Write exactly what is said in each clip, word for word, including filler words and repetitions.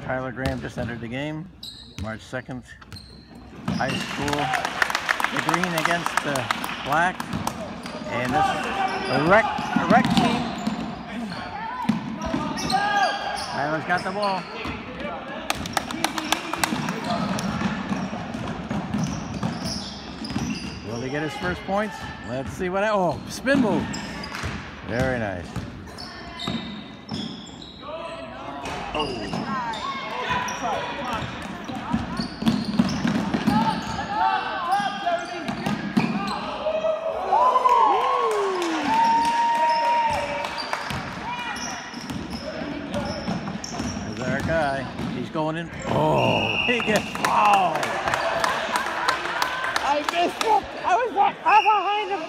Tyler Graham just entered the game. March second, high school. The green against the black. And this a rec, a rec team. Tyler's got the ball. Will he get his first points? Let's see what I, oh, spin move. Very nice. Oh. There's our guy. He's going in. Oh, he gets fouled. I missed him. I was that far behind him.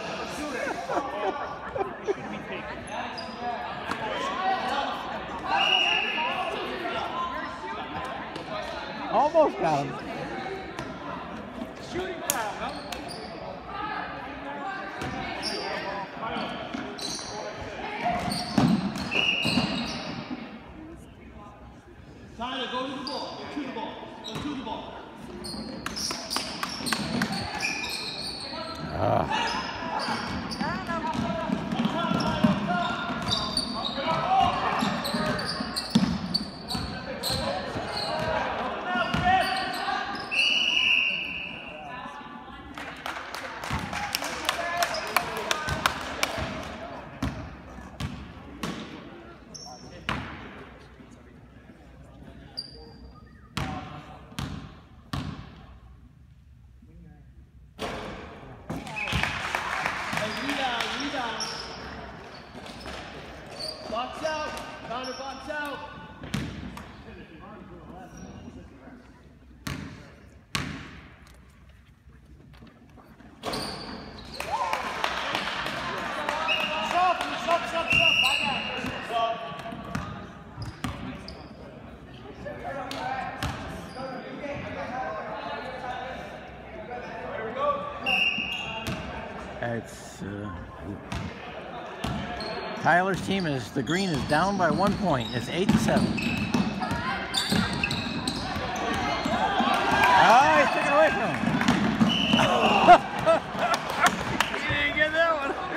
Almost got him. Shooting foul, huh? Tyler, go to the ball. Go to the ball. Go to the ball. Ah. Box out, counter box out. Stop, stop, stop, stop, back out. Stop. There we go. It's uh, Tyler's team is, the green is down by one point. It's eight to seven. Oh, he's taking away from him. He didn't get that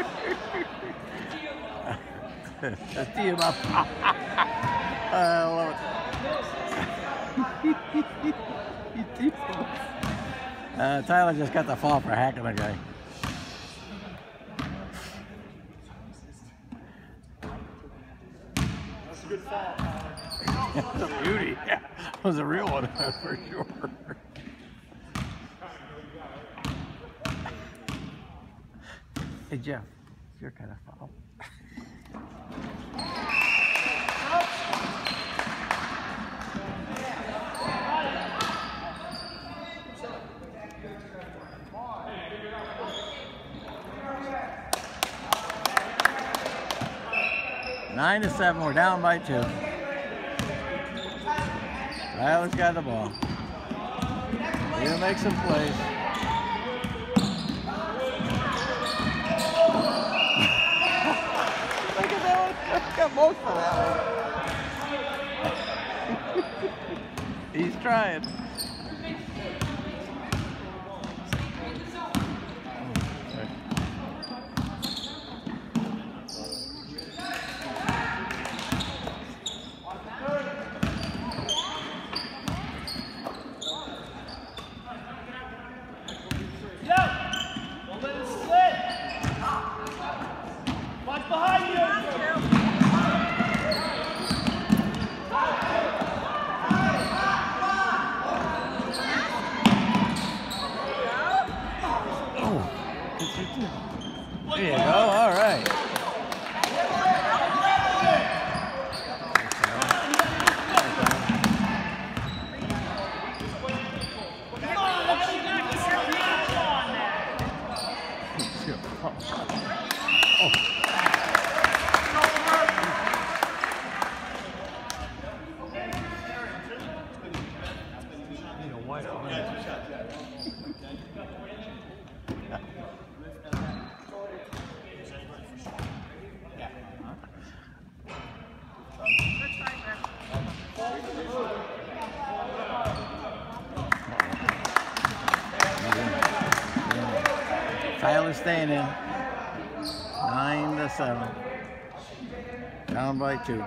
one. Let's tee him up. I love it. uh, Tyler just got the fall for hacking the guy. Good fall. That's a beauty. Yeah, that was a real one for sure. Hey Jeff, you're kind of foul. Nine to seven, we're down by two. Tyler's got the ball. He'll make some plays. Look at that one. I got most of that one. He's trying. There you go, all right. Tyler staying in. Nine to seven. Down by two.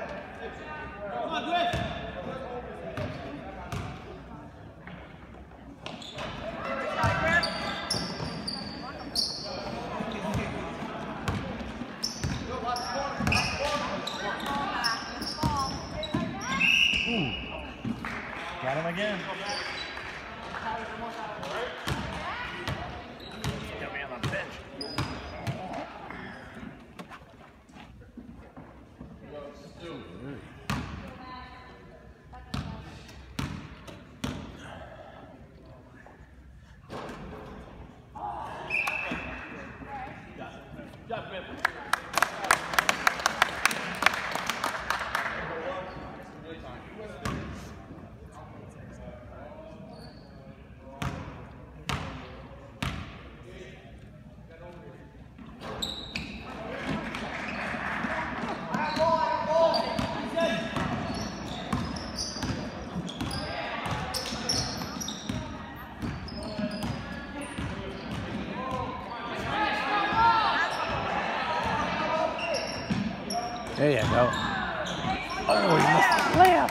Ooh. Got him again. Got me on the bench. There you go. Oh, he missed the layup.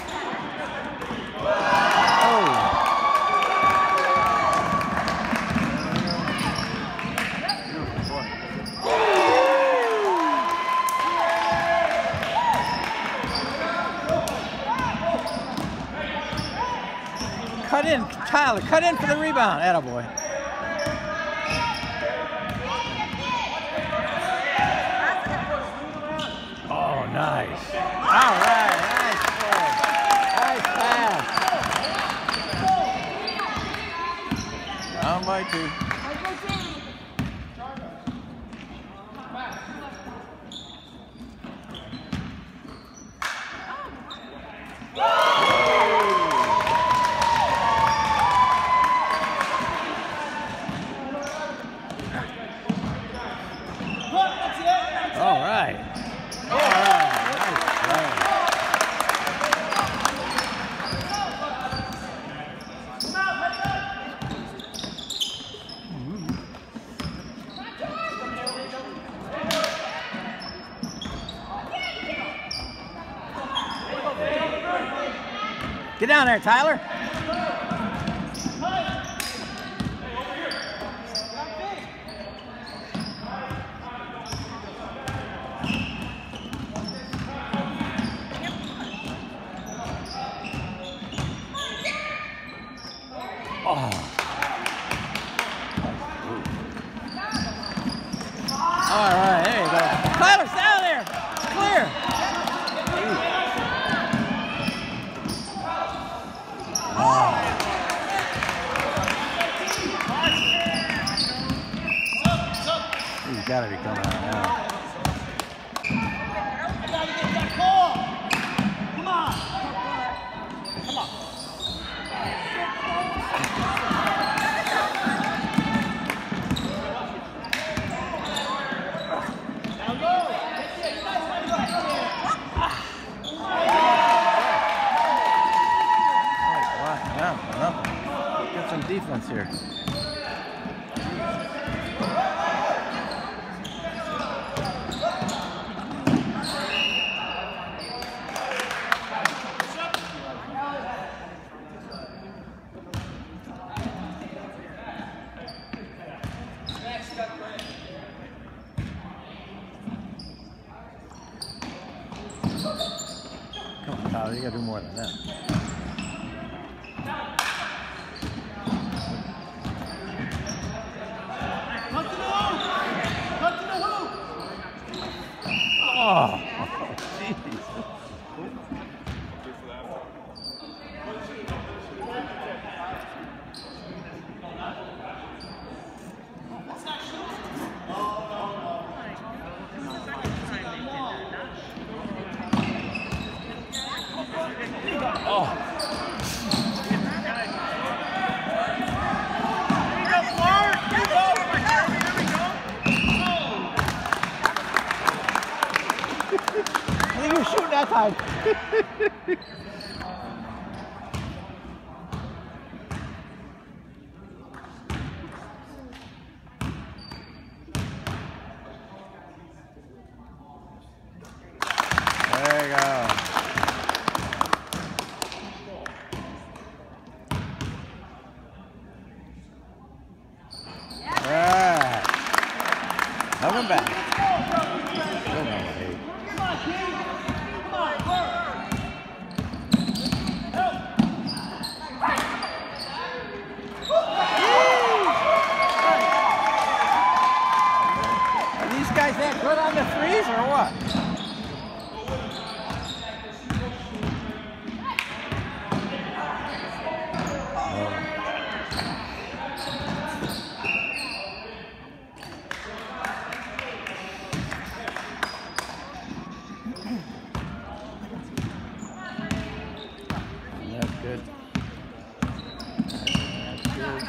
Oh. Cut in, Tyler. Cut in for the rebound. Attaboy. Oh, nice. All right, nice play. Nice pass. Down by two. All right. All right. Nice play. Get down there, Tyler. Oh. All right, there you go. Tyler, stay down there. Clear. Oh. He's got to be coming out now. I got to get that ball. Come on. Come on. Get some defense here. Come on, Tyler, you gotta do more than that. Oh, jeez. Oh. I think you were shooting that time. Coming back. Still number eight. Are these guys that good on the threes or what? That's good. That's good.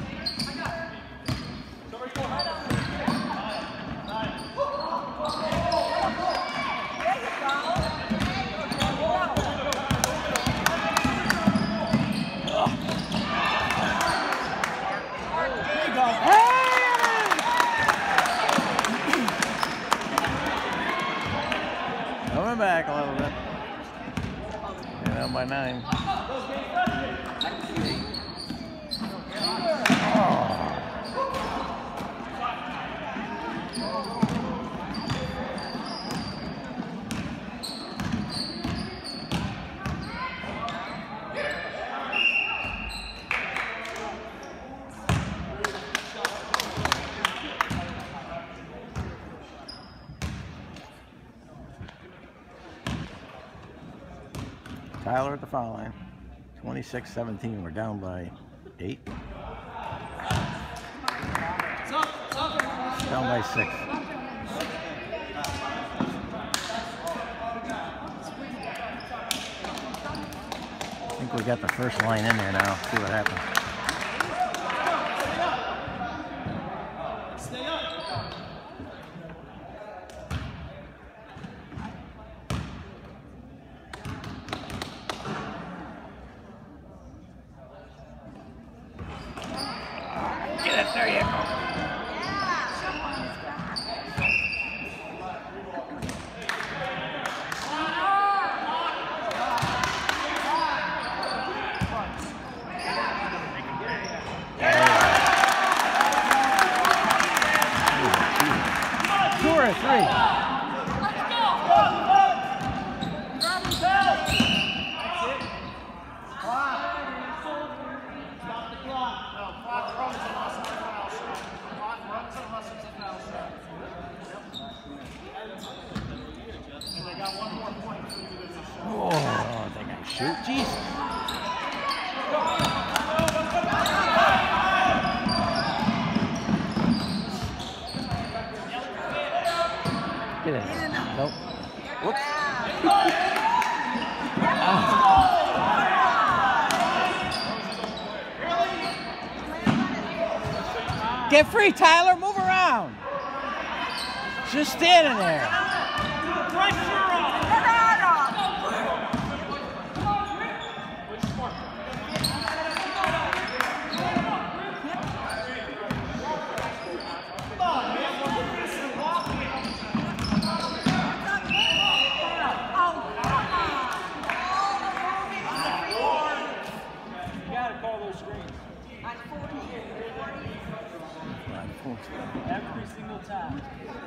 Coming back a little bit. And down by nine. Eight. Oh. Tyler at the foul line. twenty-six seventeen. We're down by eight. Down by six. I think we got the first line in there now. See what happens. Get it, there you go. Two or three. Oh, they got to shoot. Jesus. Get in. Nope. Whoops. Ah. Get free, Tyler. Move around. Just standing there. Every single time.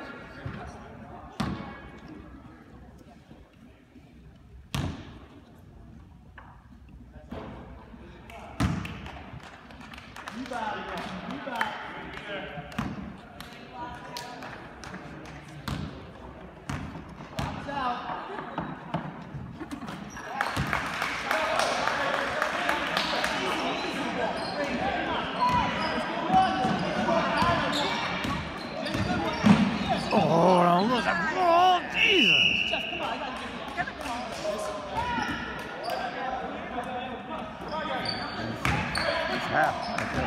You got it. You got it. Box out. Oh, don't lose it. Oh, Jesus. Jeff, come on. I gotta get it. It's half. Okay.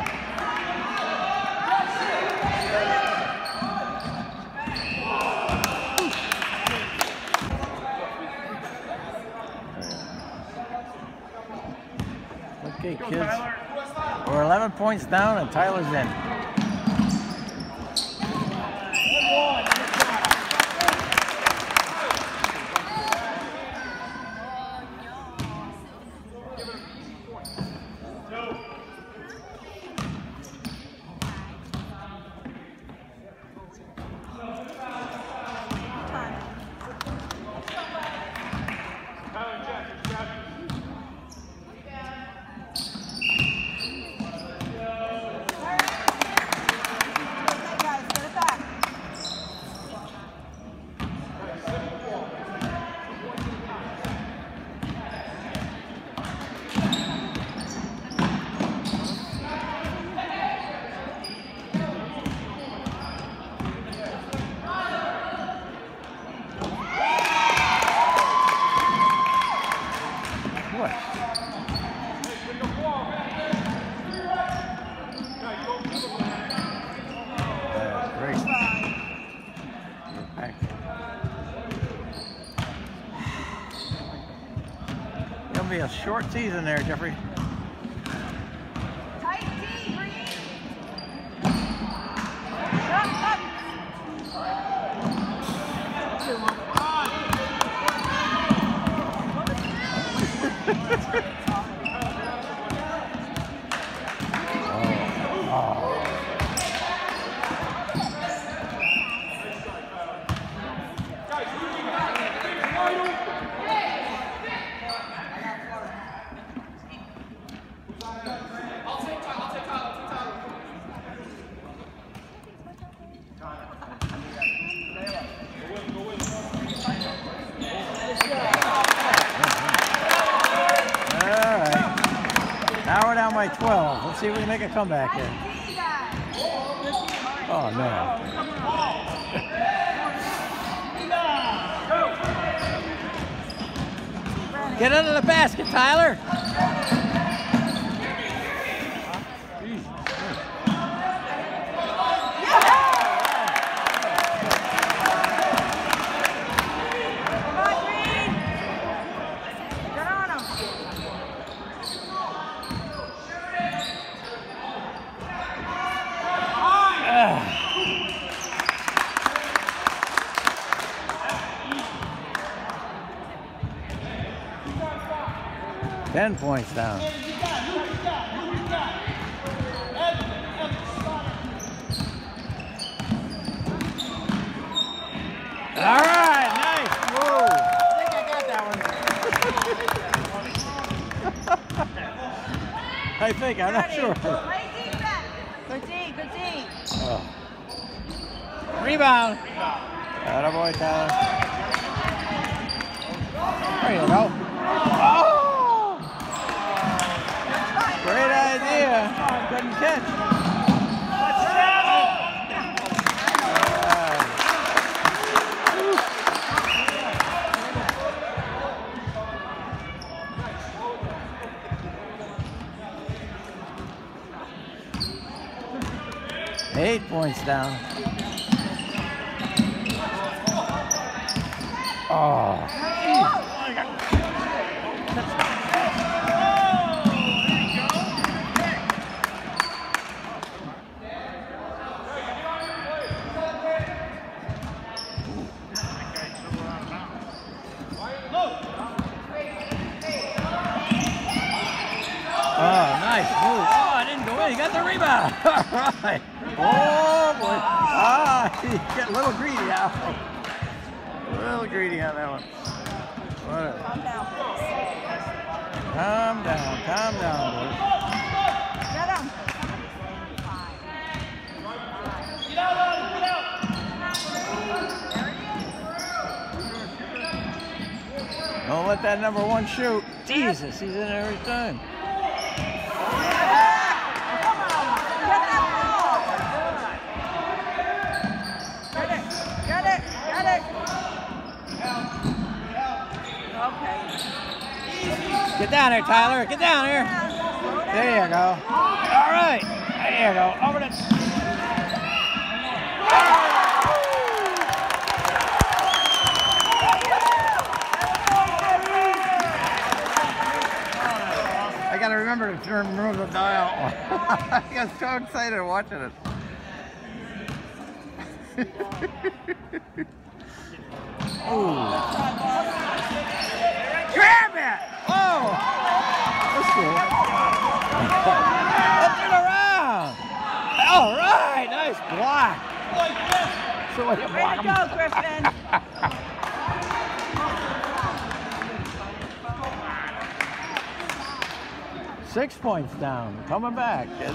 Okay, kids. We're eleven points down and Tyler's in. gonna be a short season there, Jeffrey. Tight D, Green. Shut up. By twelve. Let's see if we can make a comeback here. Oh no. Get under the basket, Tyler. Ten points down. All right, nice. Whoa. I think I got that one. I think, I'm not sure. Good D, good D. Oh. Rebound. Atta boy, Tyler. There you go. Oh! Great idea. Couldn't catch. Eight points down. Oh. Oh, nice move. Oh, I didn't go in. He got the rebound. All right. Oh, boy. Ah, he got a little greedy out. A little greedy on that one. Whatever. Calm down. Calm down. Calm down, boys. Get him. Get out, get out. Don't let that number one shoot. Jesus, he's in every time. Get down here, Tyler. Get down here. There you go. All right. There you go. Over the... I got to remember to turn remove the dial. I got so excited watching it. Ooh. Grab it! Oh! That's cool. Up and around! All right! Nice block! So what you block Way to go, Griffin! Six points down. Coming back, kid.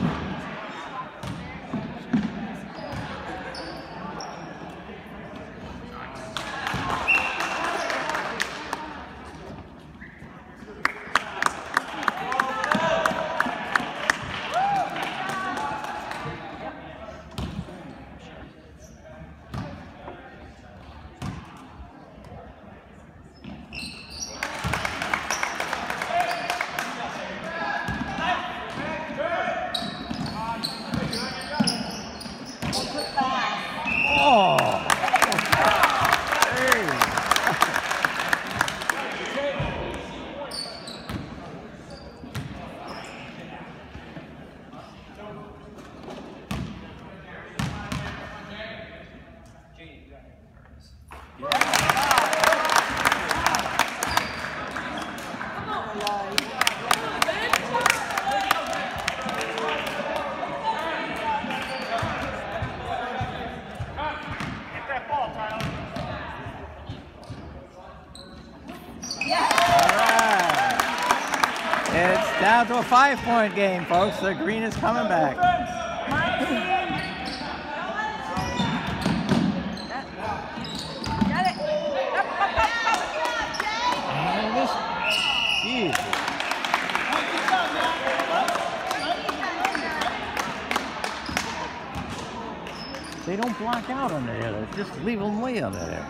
down to a five-point game, folks. The green is coming back. Get it. And this, geez. They don't block out under there. They just leave them way under there.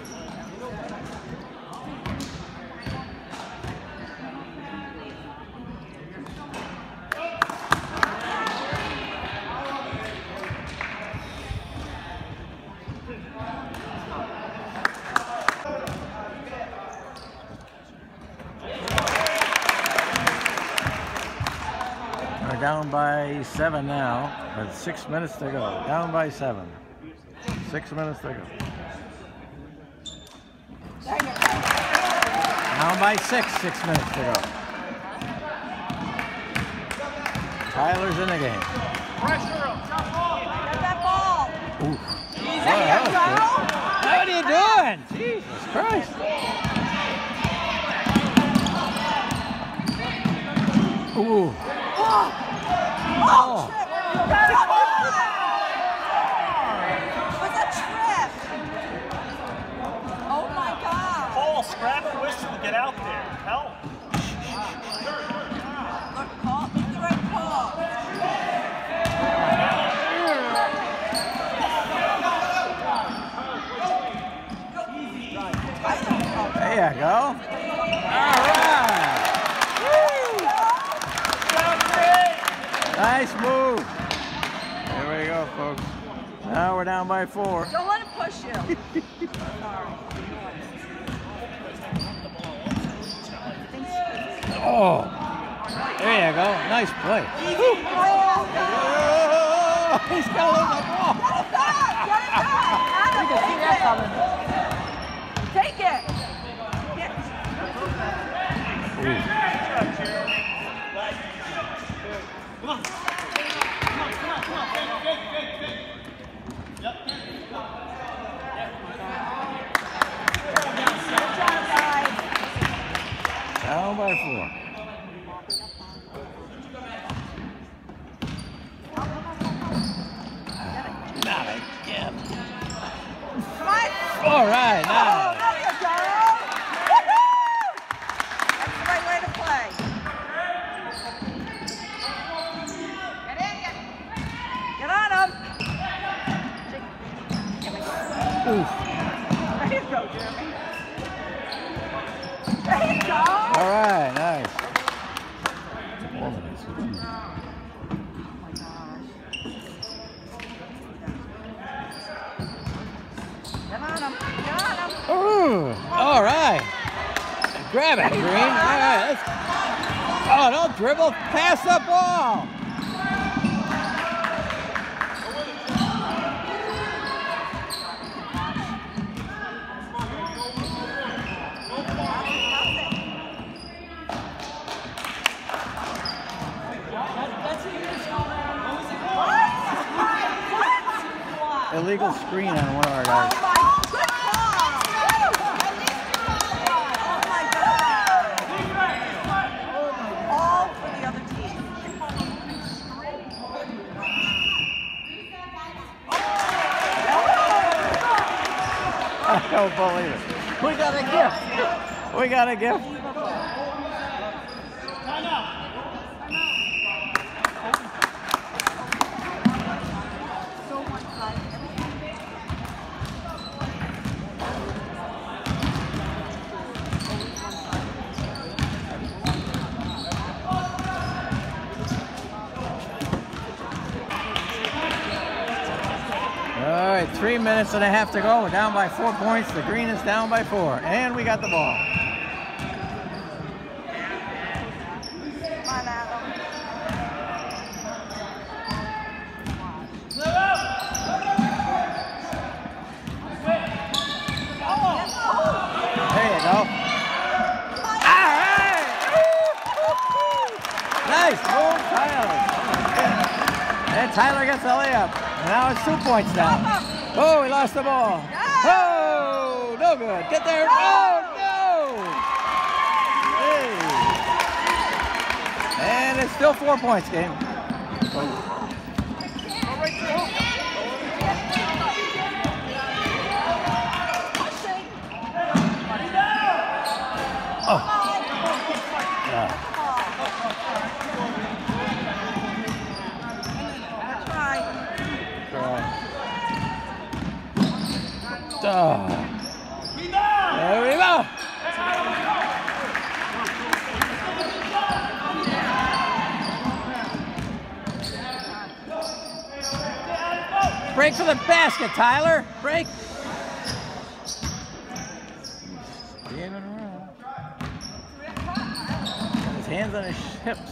We're down by seven now, with six minutes to go. Down by seven. Six minutes to go. Down by six, six minutes to go. Tyler's in the game. Pressure him. Get that ball. Ooh. There Oh, you that was good. What are you doing? Jesus Christ. Ooh. Oh, Oh. trip. Was a trip. Oh my God. Paul, scrap a whistle to get out there. Help. Look, Paul, make the right call. There you go. All right. Nice move. There we go, folks. Now we're down by four. Don't let him push you. Oh, there you go. Nice play. Oh, he's got a little ball. Get it back. Get it back. Adam, You can see that coming. take it. Get Come on. Come on, come on, come on. Fake, fake, fake, fake. Yep. Down by four. Not again. Come on. All right, Oh, now. there you go. Woohoo! That's the right way to play. Get in, get, get on him. Oof. There you go, Jeremy. There you go. All right, nice. Four minutes. Oh my gosh. Get on him. Get on him. Ooh, all right. Grab it, Green. All right, let's. Oh, don't dribble. Pass the ball. Illegal screen on one of our Oh guys. my, good call. Oh my God. All for the other team. I don't believe it. We got a gift. We got a gift. So one-sided. All right, three minutes and a half to go. We're down by four points. The green is down by four. And we got the ball. Come on, Adam. There you go. All right. Nice move, Tyler. And Tyler gets the layup. And now it's two points down. Oh, we lost the ball. Oh, no good. Get there. Oh, no. Hey. And it's still four points game. Oh. Yeah. Try. Try. Oh. There we go. Break for the basket, Tyler. Break. Got his hands on his hips.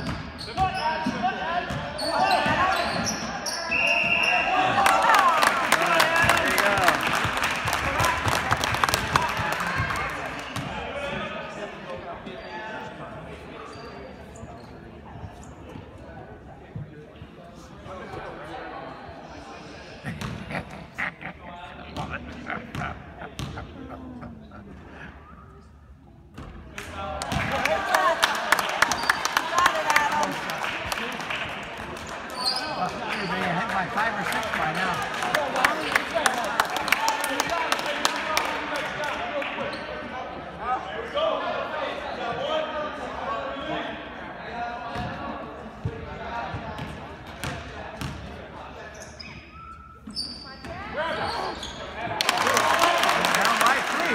Five or six by now. Down by three.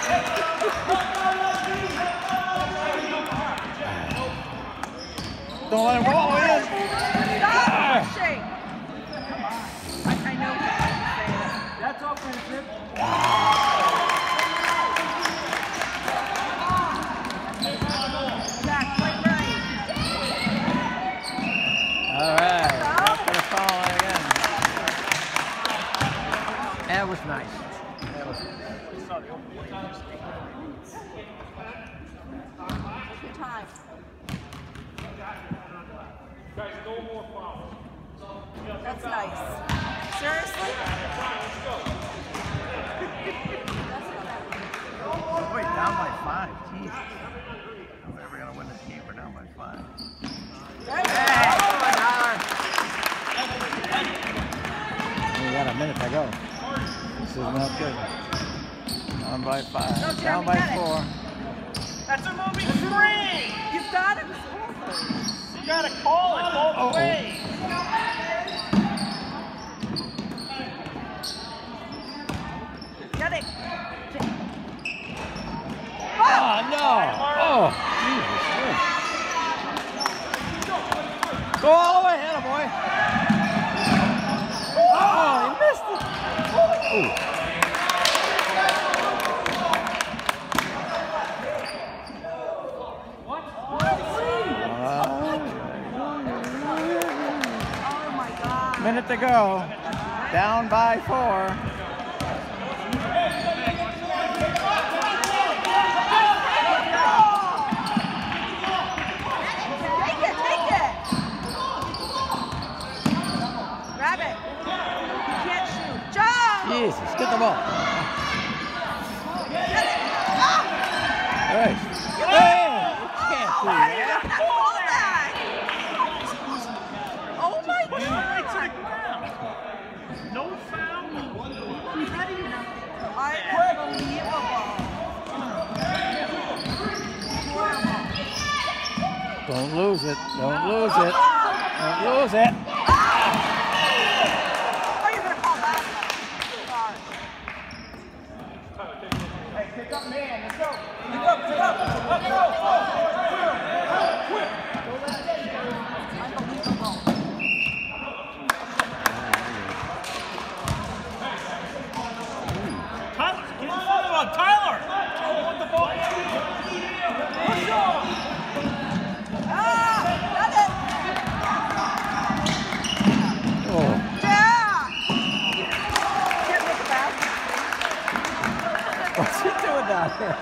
Don't let him roll in. Stop pushing. I know that. That's offensive. Jack, quite right. All right. That's gonna fall again. That was nice. That was nice. Good time. Guys, no more fouls. That's nice. Seriously? Wait, down by five. Jesus. I'm never gonna win this game. We're down by five. There you Hey, go. come on, Tyler. We got a minute to go. This is not good. Down by five. No, Jeremy, down by get it. four. That's a moving screen. You've got it. You gotta call it both Uh-oh. ways. Get it. Oh, no. Oh, Jesus Christ. Go all the way, ahead, boy. Oh, he missed it. Ooh. Oh my God. Minute to go. Down by four. Take it, take it. Grab it. You can't shoot. Joe! Jesus, get the ball. Get it. Ah! Hey, hey, you can't do Why do you that. not call that? Oh my Push it right to God. the ground. No foul. Unbelievable. Horrible. Don't lose it. Don't lose it. Don't lose it. Oh, you're gonna call that? Sorry. Hey, pick up man. Let's go. Pick up, pick up. Let's go. Unbelievable. Tyler, get in front of him. Tyler. Want the ball. Push on. Ah, got it. Oh, Yeah. Can't make it back. what's he doing down there?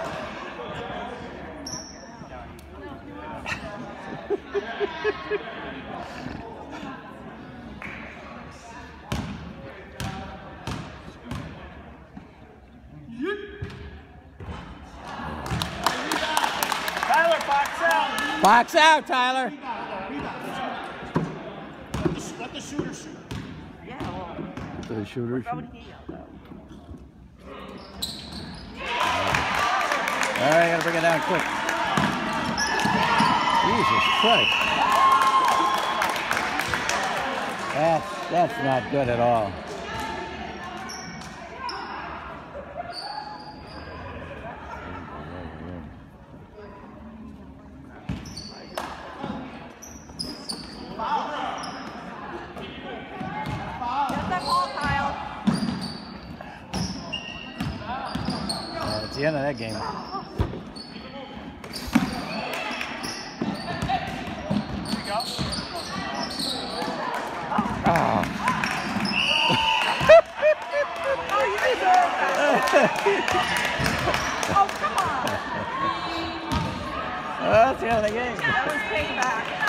Tyler, box out. Box out, Tyler. Let the, let the shooter shoot. Yeah, well, The shooter how would shoot. he yell though? All right, gotta bring it down quick. Jesus Christ. That's, that's not good at all. Get that ball, Kyle. Uh, it's the end of that game. Oh. Oh, you deserve that. Oh, come on. Well, that's the end of the game. That was payback.